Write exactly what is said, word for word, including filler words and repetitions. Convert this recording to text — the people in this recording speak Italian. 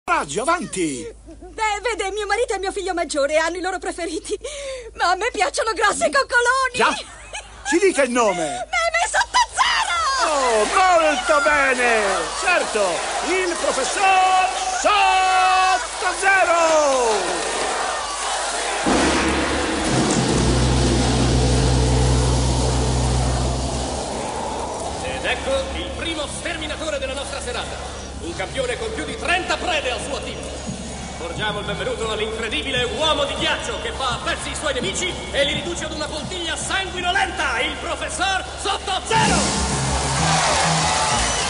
Raggio, avanti! Beh, vede, mio marito e mio figlio maggiore hanno i loro preferiti. Ma a me piacciono grossi e coccoloni. Già? Ci dica il nome! Meme sotto zero! Oh, molto bene! Certo, il professor Sotto Zero! Ed ecco il primo sterminatore della nostra serata. Un campione con più di trenta prede al suo team. Porgiamo il benvenuto all'incredibile uomo di ghiaccio che fa a pezzi i suoi nemici e li riduce ad una poltiglia sanguinolenta, il professor Sotto Zero!